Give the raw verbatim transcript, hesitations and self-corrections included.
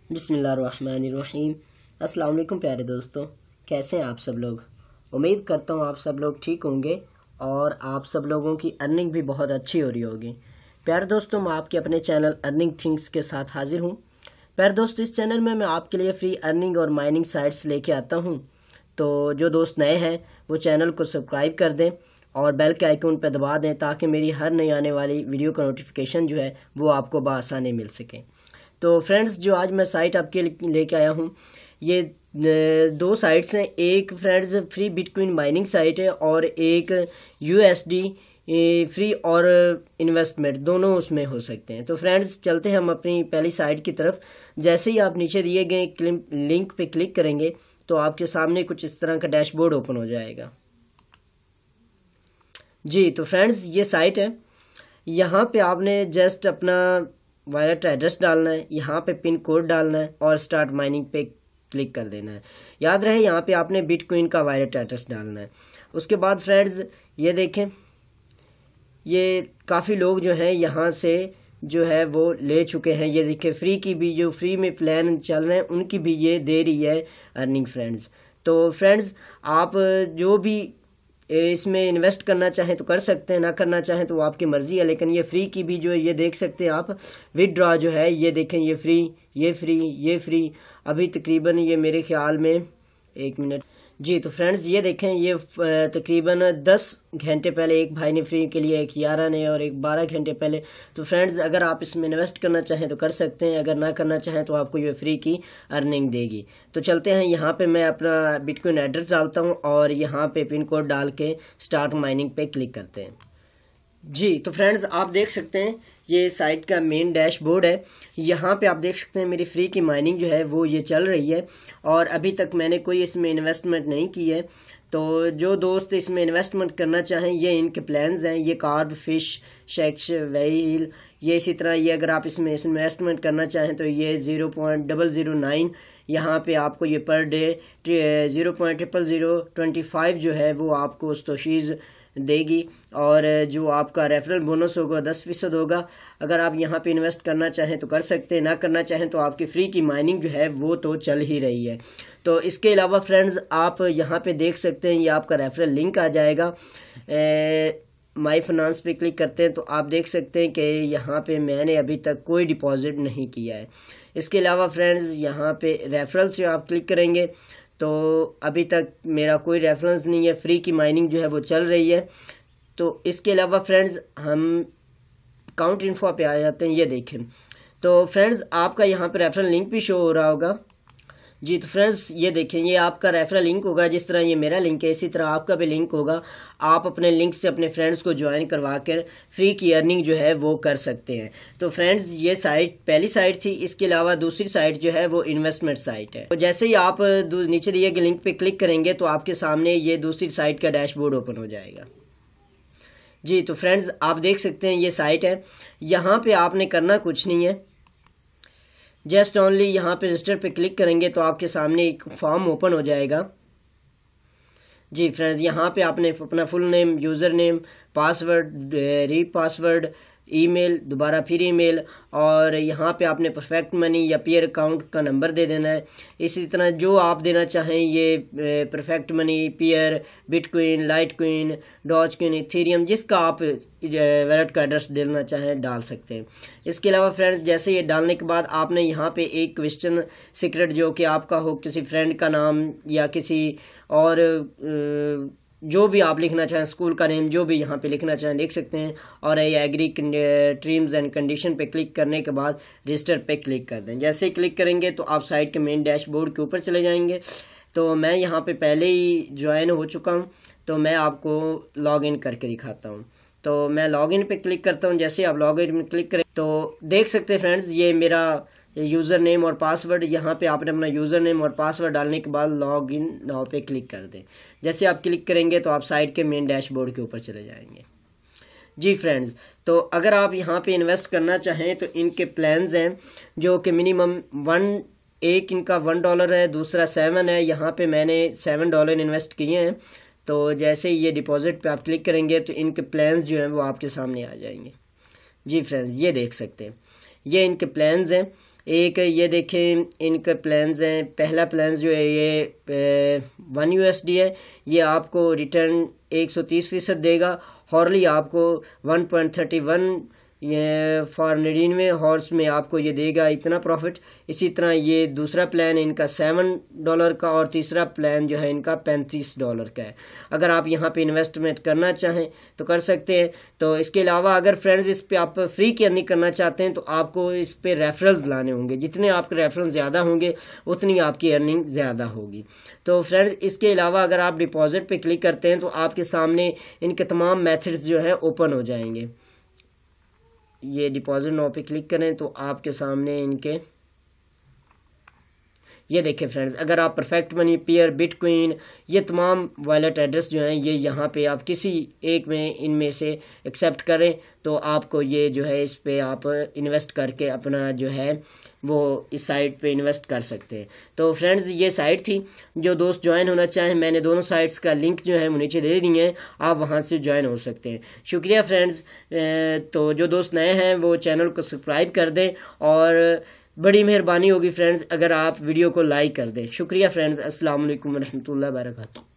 बिस्मिल्लाहिर्रहमानिर्रहीम। अस्सलाम वालेकुम प्यारे दोस्तों, कैसे हैं आप सब लोग। उम्मीद करता हूँ आप सब लोग ठीक होंगे और आप सब लोगों की अर्निंग भी बहुत अच्छी हो रही होगी। प्यारे दोस्तों, मैं आपके अपने चैनल अर्निंग थिंग्स के साथ हाजिर हूँ। प्यारे दोस्तों, इस चैनल में मैं आपके लिए फ्री अर्निंग और माइनिंग साइट्स लेके आता हूँ। तो जो दोस्त नए हैं वो चैनल को सब्सक्राइब कर दें और बेल के आइकन पर दबा दें ताकि मेरी हर नई आने वाली वीडियो का नोटिफिकेशन जो है वो आपको बआसानी मिल सके। तो फ्रेंड्स, जो आज मैं साइट आपके लेके आया हूँ, ये दो साइट्स हैं। एक friends free bitcoin mining site है और एक यूएसडी फ्री और इन्वेस्टमेंट दोनों उसमें हो सकते हैं। तो फ्रेंड्स, चलते हैं हम अपनी पहली साइट की तरफ। जैसे ही आप नीचे दिए गए लिंक पे क्लिक करेंगे तो आपके सामने कुछ इस तरह का डैशबोर्ड ओपन हो जाएगा। जी, तो फ्रेंड्स, ये साइट है। यहाँ पे आपने जस्ट अपना वॉलेट एड्रेस डालना है, यहाँ पे पिन कोड डालना है और स्टार्ट माइनिंग पे क्लिक कर देना है। याद रहे, यहाँ पे आपने बिटकॉइन का वॉलेट एड्रेस डालना है। उसके बाद फ्रेंड्स, ये देखें, ये काफ़ी लोग जो हैं यहाँ से जो है वो ले चुके हैं। ये देखें, फ्री की भी जो फ्री में प्लान चल रहे हैं उनकी भी ये दे रही है अर्निंग फ्रेंड्स। तो फ्रेंड्स, आप जो भी इसमें इन्वेस्ट करना चाहें तो कर सकते हैं, ना करना चाहें तो वो आपकी मर्ज़ी है। लेकिन ये फ्री की भी जो है ये देख सकते हैं आप। विदड्रॉ जो है ये देखें, ये फ्री, ये फ्री, ये फ्री। अभी तकरीबन ये मेरे ख्याल में एक मिनट जी, तो फ्रेंड्स ये देखें, ये तकरीबन दस घंटे पहले एक भाई ने फ्री के लिए, एक ग्यारह ने और एक बारह घंटे पहले। तो फ्रेंड्स, अगर आप इसमें इन्वेस्ट करना चाहें तो कर सकते हैं, अगर ना करना चाहें तो आपको ये फ्री की अर्निंग देगी। तो चलते हैं, यहाँ पे मैं अपना बिटकॉइन एड्रेस डालता हूँ और यहाँ पे पिन कोड डाल के स्टार्ट माइनिंग पे क्लिक करते हैं। जी, तो फ्रेंड्स, आप देख सकते हैं ये साइट का मेन डैशबोर्ड है। यहाँ पे आप देख सकते हैं मेरी फ्री की माइनिंग जो है वो ये चल रही है और अभी तक मैंने कोई इसमें इन्वेस्टमेंट नहीं की है। तो जो दोस्त इसमें इन्वेस्टमेंट करना चाहें, ये इनके प्लान्स हैं। ये कार्ब, फिश, शेक्स, वेल, ये इसी तरह ये अगर आप इसमें इन्वेस्टमेंट करना चाहें तो ये zero point double zero nine यहाँ पे आपको ये per day zero point triple zero twenty five जो है वो आपको तोशीज़ देगी और जो आपका रेफरल बोनस होगा दस फीसद होगा। अगर आप यहाँ पे इन्वेस्ट करना चाहें तो कर सकते हैं, ना करना चाहें तो आपकी फ्री की माइनिंग जो है वो तो चल ही रही है। तो इसके अलावा फ्रेंड्स, आप यहाँ पे देख सकते हैं ये आपका रेफरल लिंक आ जाएगा। माई फाइनेंस पे क्लिक करते हैं तो आप देख सकते हैं कि यहाँ पे मैंने अभी तक कोई डिपॉजिट नहीं किया है। इसके अलावा फ्रेंड्स, यहाँ पे रेफरल से आप क्लिक करेंगे तो अभी तक मेरा कोई रेफरेंस नहीं है, फ्री की माइनिंग जो है वो चल रही है। तो इसके अलावा फ्रेंड्स, हम काउंट इन्फो पे आ जाते हैं। ये देखें, तो फ्रेंड्स आपका यहाँ पे रेफरल लिंक भी शो हो रहा होगा। जी, तो फ्रेंड्स ये देखें, ये आपका रेफरल लिंक होगा। जिस तरह ये मेरा लिंक है इसी तरह आपका भी लिंक होगा। आप अपने लिंक से अपने फ्रेंड्स को ज्वाइन करवा कर फ्री की अर्निंग जो है वो कर सकते हैं। तो फ्रेंड्स, ये साइट पहली साइट थी। इसके अलावा दूसरी साइट जो है वो इन्वेस्टमेंट साइट है। तो जैसे ही आप नीचे दिए गए लिंक पे क्लिक करेंगे तो आपके सामने ये दूसरी साइट का डैशबोर्ड ओपन हो जाएगा। जी, तो फ्रेंड्स आप देख सकते हैं ये साइट है। यहाँ पे आपने करना कुछ नहीं है, जस्ट ओनली यहाँ पे रजिस्टर पे क्लिक करेंगे तो आपके सामने एक फॉर्म ओपन हो जाएगा। जी फ्रेंड्स, यहाँ पे आपने अपना full name, user name, password, re password, email, दोबारा फिर ईमेल और यहाँ पे आपने परफेक्ट मनी या पीयर अकाउंट का नंबर दे देना है। इसी तरह जो आप देना चाहें, ये perfect money, payeer, bitcoin, litecoin, dogecoin, ethereum, जिसका आप वॉलेट का एड्रेस देना चाहें डाल सकते हैं। इसके अलावा फ्रेंड्स, जैसे ये डालने के बाद आपने यहाँ पे एक क्वेश्चन सीक्रेट जो कि आपका हो, किसी फ्रेंड का नाम या किसी और जो भी आप लिखना चाहें, स्कूल का नेम, जो भी यहाँ पे लिखना चाहें लिख सकते हैं। और ये एग्री टर्म्स एंड कंडीशन पे क्लिक करने के बाद रजिस्टर पे क्लिक कर दें। जैसे ही क्लिक करेंगे तो आप साइट के मेन डैशबोर्ड के ऊपर चले जाएंगे। तो मैं यहाँ पे पहले ही ज्वाइन हो चुका हूँ, तो मैं आपको लॉग इन करके दिखाता हूँ। तो मैं लॉग इन पे क्लिक करता हूँ। जैसे आप लॉग इन में क्लिक करें तो देख सकते हैं फ्रेंड्स, ये मेरा यूज़र नेम और पासवर्ड। यहाँ पे आपने अपना यूज़र नेम और पासवर्ड डालने के बाद लॉग इन नाउ पे क्लिक कर दें। जैसे आप क्लिक करेंगे तो आप साइट के मेन डैशबोर्ड के ऊपर चले जाएंगे। जी फ्रेंड्स, तो अगर आप यहाँ पे इन्वेस्ट करना चाहें तो इनके प्लान्स हैं जो कि मिनिमम वन एक इनका वन डॉलर है, दूसरा सेवन है। यहाँ पे मैंने सेवन डॉलर इन्वेस्ट किए हैं। तो जैसे ये डिपॉजिट पे आप क्लिक करेंगे तो इनके प्लान्स जो हैं वो आपके सामने आ जाएंगे। जी फ्रेंड्स, ये देख सकते हैं, ये इनके प्लान्स हैं। एक ये देखें इनके प्लान्स हैं। पहला प्लान जो है ये वन यू एस डी है, ये आपको रिटर्न एक सौ तीस फीसद देगा। हॉर्ली आपको वन पॉइंट थर्टी वन ये फॉर निन्यानवे हॉर्स में आपको ये देगा इतना प्रॉफिट। इसी तरह ये दूसरा प्लान इनका सेवन डॉलर का और तीसरा प्लान जो है इनका पैंतीस डॉलर का है। अगर आप यहाँ पे इन्वेस्टमेंट करना चाहें तो कर सकते हैं। तो इसके अलावा अगर फ्रेंड्स इस पे आप फ्री की अर्निंग करना चाहते हैं तो आपको इस पे रेफरल्स लाने होंगे। जितने आपके रेफरल्स ज़्यादा होंगे उतनी आपकी अर्निंग ज़्यादा होगी। तो फ्रेंड्स इसके अलावा अगर आप डिपॉजिट पे क्लिक करते हैं तो आपके सामने इनके तमाम मेथड्स जो है ओपन हो जाएंगे। ये डिपॉजिट नाउ पे क्लिक करें तो आपके सामने इनके ये देखें फ्रेंड्स, अगर आप परफेक्ट मनी, पेयर, बिटकॉइन, ये तमाम वॉलेट एड्रेस जो हैं ये यहाँ पे आप किसी एक में इनमें से एक्सेप्ट करें तो आपको ये जो है इस पे आप इन्वेस्ट करके अपना जो है वो इस साइट पे इन्वेस्ट कर सकते हैं। तो फ्रेंड्स ये साइट थी। जो दोस्त ज्वाइन होना चाहें, मैंने दोनों साइट्स का लिंक जो है वो नीचे दे दी है, आप वहाँ से ज्वाइन हो सकते हैं। शुक्रिया फ्रेंड्स। तो जो दोस्त नए हैं वो चैनल को सब्सक्राइब कर दें और बड़ी मेहरबानी होगी फ्रेंड्स अगर आप वीडियो को लाइक कर दें। शुक्रिया फ्रेंड्स। अस्सलाम वालेकुम रहमतुल्लाहि व बरकातहू।